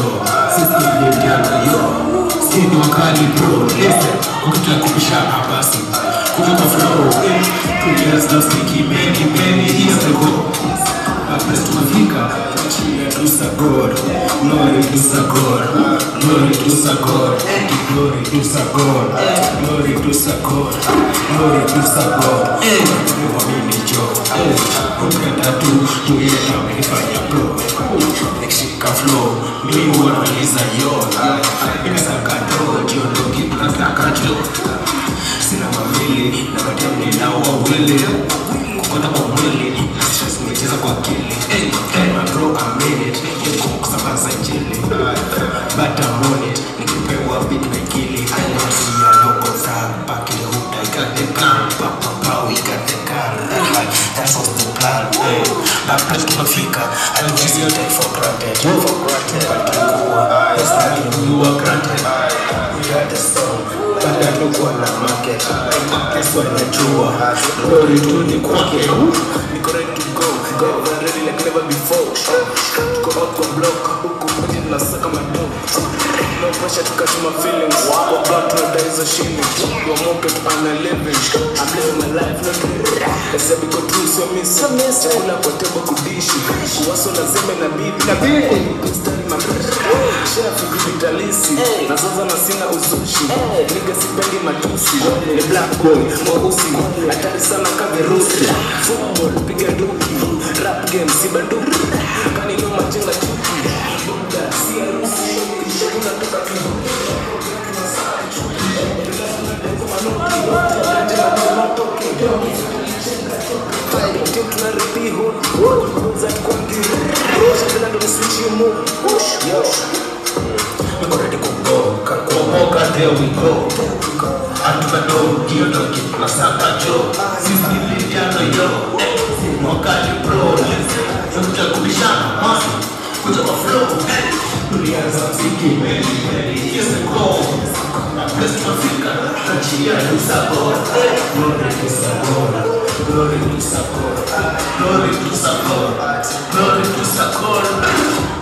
yo. Sisi vijana yo. Sisi wakali bro. Listen, ukitaka kupishana basi kutoka flow. 2 years now sticky many years ago. After tumefika, to sa God, glory to sa God, glory to sa God, glory to sa God, glory to sa God, glory to sa God. Mwamini jo, ukenda tu yeta umenifanya bro. Nikishika flow, mimi wanaliza yo. Nikasaka do, ndo kitu nataka jo. Sina mawili, na madeni na wawili. Kukota kwa mwili, na stress nimecheza kwa akili. My bro, I made it. Yuko kusambaza injili. But I'm on it. Nikipewa beat na kili. I don't see a local thug. Back in the hood, I got the gun. Pow, we got the gun. That's what's the plan. Back tumefika. I don't just take for granted. But tulikuwa, it's not you are granted. We got the stone. But I don't wanna market. That's what I do. Glory to the kwake. Niko ready to go. Go ready like never before. Go out kwa block. Huku mwenye nasaka mado. No pressure to catch my feelings. Kwa blood tunadai za shillings. Kwa moke tu ana living. I'm living my life not real. Ese biko true so miss. Chakula kwa tebo kudishi. Kuwaso na zeme na bibi. Na bibi. Kustari mambi. Share for vitalisi. Nazoza na sina uzushi. Nigga sipendi matusi. The black boy. Mwausi. Atari sana kavirusi. Football. Piga duki. Rap game. Sibaduki. Kani no machenga chuki. Buda. Siya rusi. Kuna toka kibu. There we go. Atubado dio doki tunasaka jo. Sisi vijana yo. Wakali bro. Kuja kubishana masi. Kuja kwa flow. Tulianza mziki many years ago. After tumefika, tunachia to sa God. Glory to sa God. Glory to sa God. Glory to sa God. Glory to sa God.